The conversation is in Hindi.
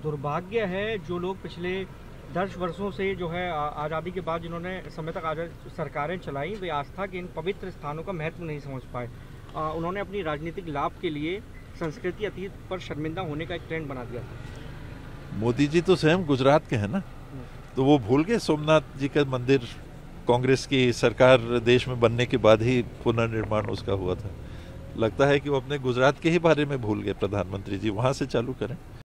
दुर्भाग्य है जो लोग पिछले 10 वर्षों से जो है आज़ादी के बाद जिन्होंने समय तक आज़ाद सरकारें चलाई, वे आस्था के इन पवित्र स्थानों का महत्व नहीं समझ पाए। उन्होंने अपनी राजनीतिक लाभ के लिए संस्कृति अतीत पर शर्मिंदा होने का एक ट्रेंड बना दिया था। मोदी जी तो स्वयं गुजरात के हैं ना, तो वो भूल गए सोमनाथ जी का मंदिर कांग्रेस की सरकार देश में बनने के बाद ही पुनर्निर्माण उसका हुआ था। लगता है कि वो अपने गुजरात के ही बारे में भूल गए प्रधानमंत्री जी, वहां से चालू करें।